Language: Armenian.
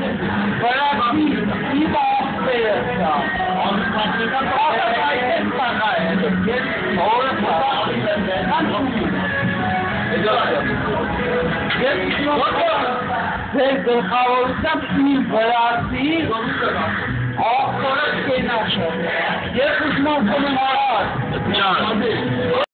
Para ti ba pesa? Desde Hausa и Бразил, около Кенаши. Я узнал, что